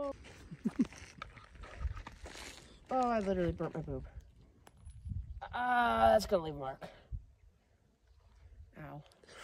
Oh, I literally burnt my boob. That's gonna leave a mark. Ow.